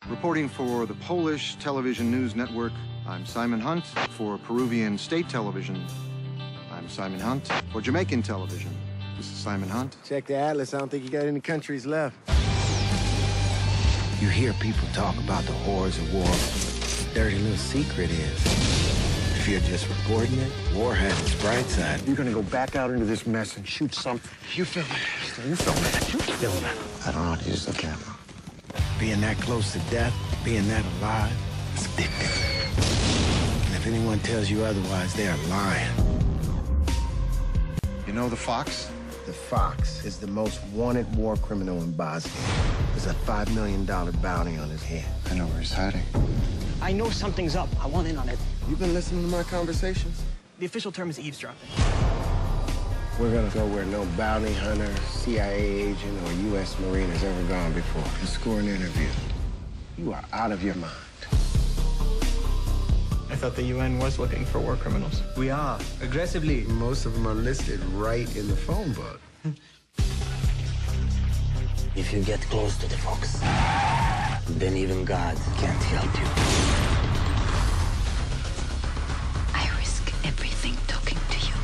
Reporting for the Polish Television News Network, I'm Simon Hunt. For Peruvian State Television, I'm Simon Hunt. For Jamaican Television, this is Simon Hunt. Check the atlas. I don't think you got any countries left. You hear people talk about the horrors of war. The dirty little secret is, if you're just reporting it, war has its bright side. You're gonna go back out into this mess and shoot something. You film it. You film it. You film it. I don't know how to use the camera. Being that close to death, being that alive, it's addictive. And if anyone tells you otherwise, they are lying. You know the Fox? The Fox is the most wanted war criminal in Bosnia. There's a $5 million bounty on his head. I know where he's hiding. I know something's up. I want in on it. You've been listening to my conversations? The official term is eavesdropping. We're gonna go where no bounty hunter, CIA agent, or U.S. Marine has ever gone before. To score an interview. You are out of your mind. I thought the UN was looking for war criminals. We are, aggressively. Most of them are listed right in the phone book. If you get close to the Fox, then even God can't help you. I risk everything talking to you.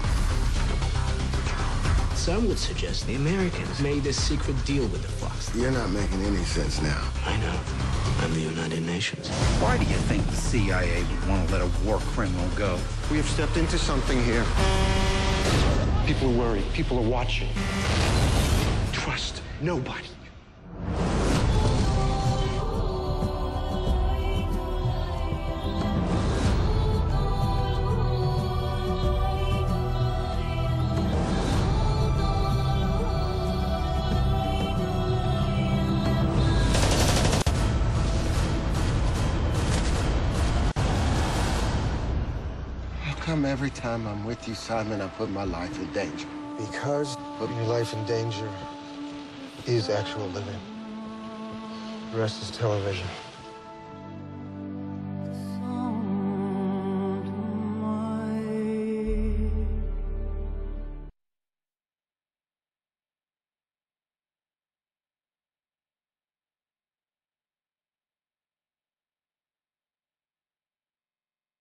Some would suggest the Americans made a secret deal with the Fox. You're not making any sense now. I know. I'm the United Nations. Why do you think the CIA would want to let a war criminal go? We have stepped into something here. People are worried. People are watching. Trust nobody. How come every time I'm with you, Simon, I put my life in danger? Because putting your life in danger is actual living. The rest is television.